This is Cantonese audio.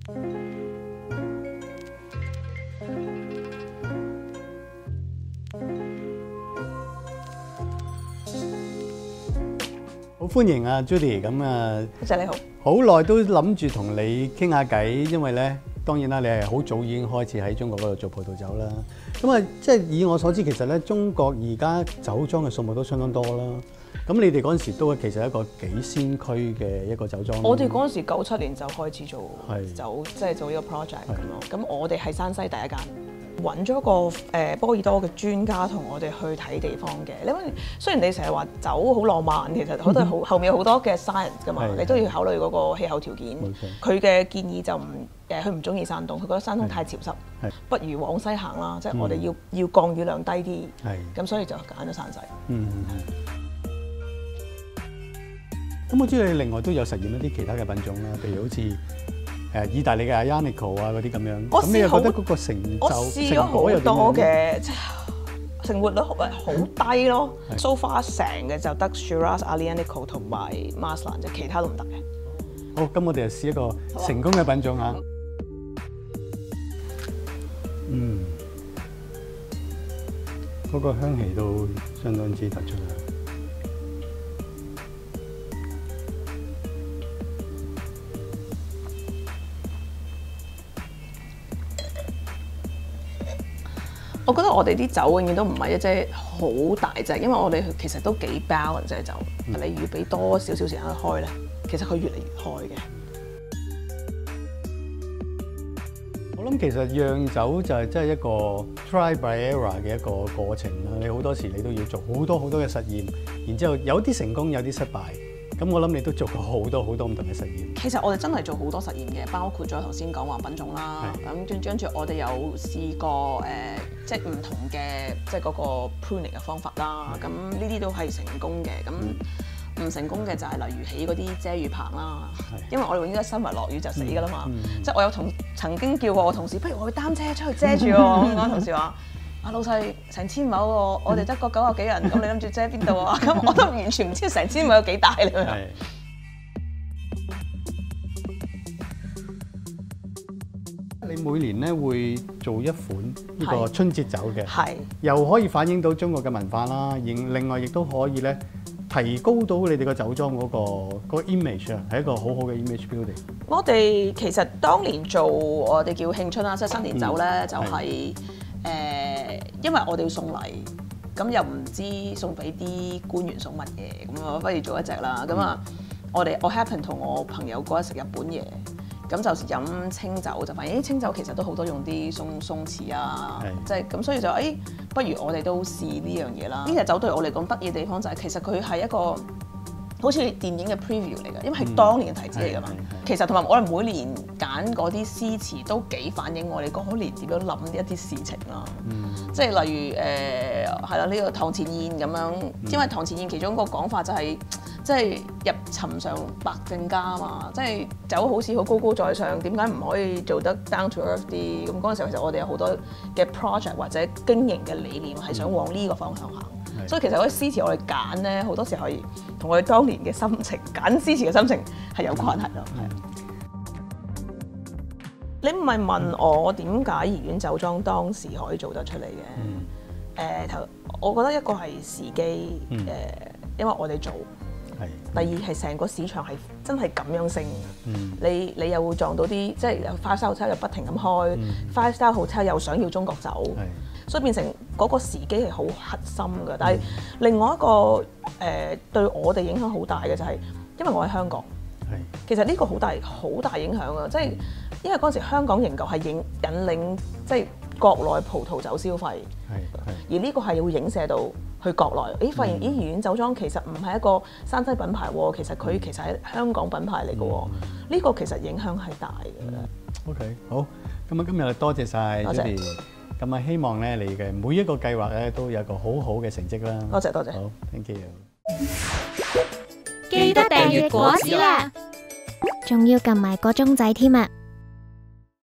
好歡迎啊 Judy， 咁啊， 多謝你好。 好耐都諗住同你傾下偈，因為咧當然啦，你係好早已經開始喺中國嗰度做葡萄酒啦。咁啊，即係以我所知，其實咧中國而家酒莊嘅數目都相當多啦。咁你哋嗰陣時都其實一個幾先驅嘅一個酒莊。 我哋嗰陣時97年就開始做酒， 係即係做呢個 project 咁咯。咁我哋係山西第一間。揾咗個波爾多嘅專家同我哋去睇地方嘅。因為雖然你成日話酒好浪漫，其實好多後面有好多嘅 science 噶嘛，你都要考慮嗰個氣候條件。佢嘅建議就佢唔中意山東，佢覺得山東太潮濕，不如往西行啦。即係我哋要降雨量低啲，咁所以就揀咗山西。 咁我知道你另外都有實驗一啲其他嘅品種啦，譬如好似意大利嘅 Aglianico 啊嗰啲咁樣，咁你又覺得嗰個成咗好多嘅，即係成活率好低咯。So far 成嘅就得 Shiraz、Aglianico 同埋 Maslan 啫，其他都唔得嘅。 好，咁我哋就試一個成功嘅品種嚇。嗰個香氣都相當之突出啦。 我覺得我哋啲酒永遠都唔係一隻好大隻，因為我哋其實都幾 balance 隻酒。你預備多少少時間去開咧，其實佢越嚟越開嘅。 我諗其實釀酒就係真係一個 try by error 嘅一個過程啦。你好多時你都要做好多嘅實驗，然之後有啲成功，有啲失敗。咁我諗你都做過好多唔同嘅實驗。 其實我哋真係做好多實驗嘅，包括咗頭先講話品種啦。咁跟住我哋有試過即係唔同嘅即係嗰個 pruning 嘅方法啦。咁呢啲都係成功嘅。咁唔成功嘅就係例如起嗰啲遮雨棚啦。因為我哋永遠一身為落雨就死㗎啦嘛。即係我有曾經叫過我同事，不如我去擔遮出去遮住我。咁同事話：老細成千畝喎，我哋得個90幾人，咁你諗住遮邊度啊？咁我都完全唔知成千畝有幾大啦。 你每年咧會做一款呢個春節酒嘅，又可以反映到中國嘅文化啦，另外亦都可以咧提高到你哋個酒莊嗰個 image 啊，係一個好好嘅 image building。 我哋其實當年做我哋叫慶春啦，即係新年酒咧，就係因為我哋要送禮，咁又唔知送俾啲官員送乜嘢，咁啊不如做一隻啦。咁啊，我 happen 同我朋友嗰日食日本嘢。咁就飲清酒，就發現清酒其實都好多用啲鬆弛啊，即係咁，所以就不如我哋都試呢樣嘢啦。呢隻酒對我嚟講得意嘅地方就係其實佢係一個好似電影嘅 preview 嚟嘅，因為係當年嘅提子嚟㗎嘛。其實同埋我哋每年揀嗰啲詩詞都幾反映我哋嗰年點樣諗一啲事情啦。即係例如係啦，呢個堂前燕咁樣，因為堂前燕其中一個講法就係。即係入尋常百姓家啊嘛，即係酒好似好高高在上，點解唔可以做得 down to earth 啲？咁嗰陣時其實我哋有好多嘅 project 或者經營嘅理念係想往呢個方向行，所以其實嗰啲詩詞我哋揀咧好多時候係同我哋當年嘅心情揀詩詞嘅心情係有關係咯。你唔係問我點解怡園酒莊當時可以做得出嚟嘅？我覺得一個係時機，因為我哋做。第二係成個市場係真係咁樣升，你又會撞到啲即係 five star hotel 又不停咁開，five star hotel 又想要中國酒，所以變成嗰個時機係好核心嘅。但係另外一個對我哋影響好大嘅就係，因為我喺香港，其實呢個好大影響啊！即係因為嗰陣時香港仍舊係引領即係國內葡萄酒消費，而呢個係會影射到。去國內，發現怡園酒莊其實唔係一個山西品牌喎，其實佢其實係香港品牌嚟嘅喎，呢個其實影響係大嘅。 OK， 好，咁啊今日多謝晒 Judy，咁啊希望咧你嘅每一個計劃咧都有個好好嘅成績啦。 多謝。 好 ，thank you。 記得訂閱果子啦，仲要撳埋個鐘仔添啊！